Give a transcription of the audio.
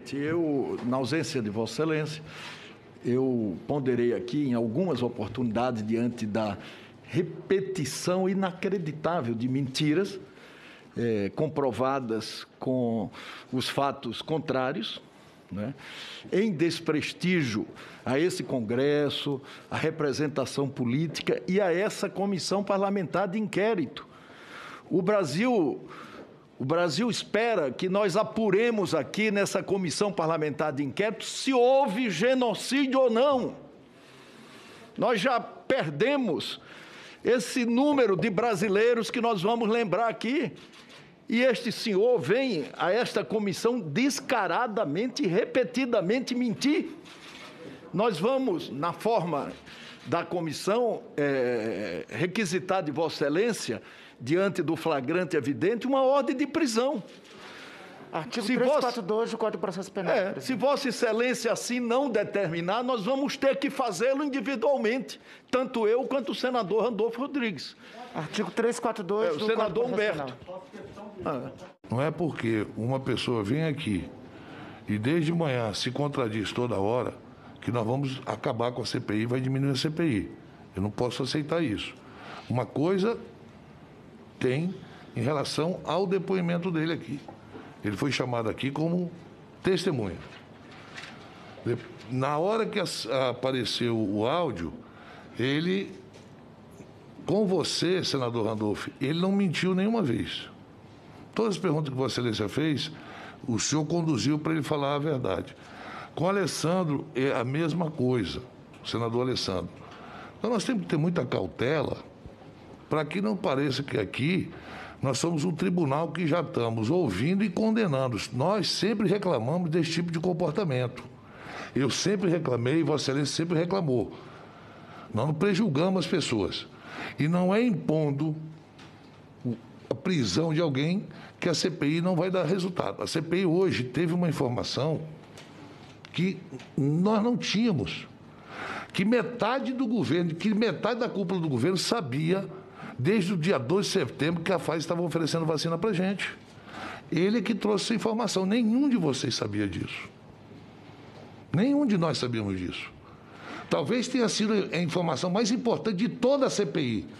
presidente, eu, na ausência de Vossa Excelência, eu ponderei aqui em algumas oportunidades diante da repetição inacreditável de mentiras comprovadas com os fatos contrários, né, em desprestígio a esse Congresso, a representação política e a essa comissão parlamentar de inquérito. O Brasil espera que nós apuremos aqui nessa comissão parlamentar de inquérito se houve genocídio ou não. Nós já perdemos esse número de brasileiros que nós vamos lembrar aqui. E este senhor vem a esta comissão descaradamente e repetidamente mentir. Nós vamos, na forma da comissão, requisitar de Vossa Excelência, diante do flagrante evidente, uma ordem de prisão. Artigo 342 do Código de Processo Penal. Se Vossa Excelência assim não determinar, nós vamos ter que fazê-lo individualmente, tanto eu quanto o senador Randolfo Rodrigues. Artigo 342 do senador Código de Processo Humberto. Penal. Não é porque uma pessoa vem aqui e desde manhã se contradiz toda hora que nós vamos acabar com a CPI e vai diminuir a CPI. Eu não posso aceitar isso. Uma coisa tem em relação ao depoimento dele aqui. Ele foi chamado aqui como testemunha. Na hora que apareceu o áudio, ele, com você, senador Randolfo, ele não mentiu nenhuma vez. Todas as perguntas que Vossa Excelência fez, o senhor conduziu para ele falar a verdade. Com o Alessandro é a mesma coisa, o senador Alessandro. Então nós temos que ter muita cautela para que não pareça que aqui nós somos um tribunal que já estamos ouvindo e condenando. Nós sempre reclamamos desse tipo de comportamento. Eu sempre reclamei, Vossa Excelência sempre reclamou. Nós não prejulgamos as pessoas. E não é impondo a prisão de alguém que a CPI não vai dar resultado. A CPI hoje teve uma informação que nós não tínhamos. Que metade do governo, que metade da cúpula do governo sabia desde o dia 2 de setembro que a Pfizer estava oferecendo vacina para a gente. Ele é que trouxe essa informação. Nenhum de vocês sabia disso. Nenhum de nós sabíamos disso. Talvez tenha sido a informação mais importante de toda a CPI.